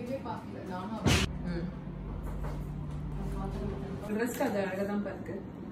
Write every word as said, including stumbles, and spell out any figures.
வீடியோவே பார்க்கல நானும். ம் ட்ரெஸ் அது அழகாக தான் பாருக்கு.